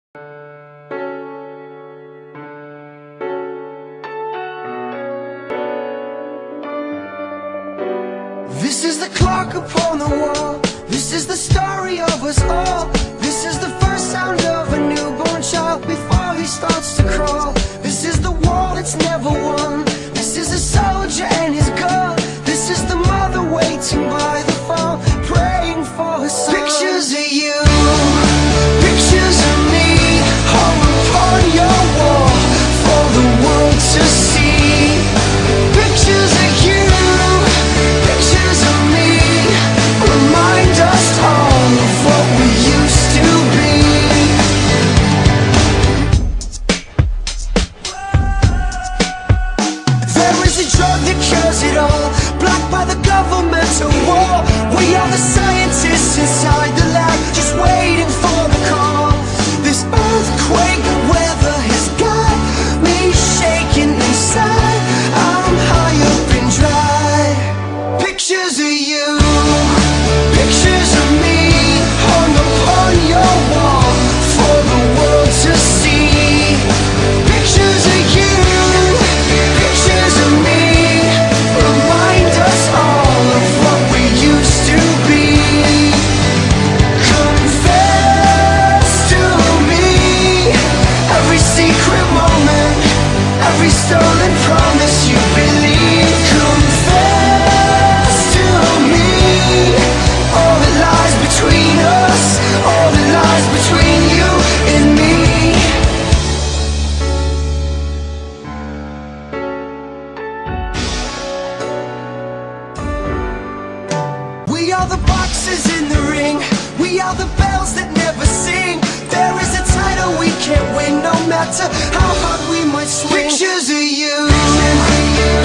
This is the clock upon the wall. This is the story of us all. This is the first sound of a newborn child before he starts to crawl. This is the war that's never won. This is a soldier and his gun. This is the mother waiting by the phone, praying for her son. Pictures of you, pictures of me, hung upon your wall for the world to see. Pictures of you, pictures of me, remind us all of what we used to be. There is a drug that cures it all, blocked by the governmental war. We are the scientists inside the lab, just waiting for the call. This earthquake weather has got me shaking inside. I'm high up and dry. Pictures of you, pictures of me, hung upon your wall for the world to see. Pictures of you, pictures of me, remind us all of what we used to be. Confess to me every secret moment, every stolen promise you believe. Confess to me all that lies between us, all that lies between you and me. We are the boxes in the ring, we are the bells that never sing. There is a title we can't win, no matter how hard we might swing. Pictures of you,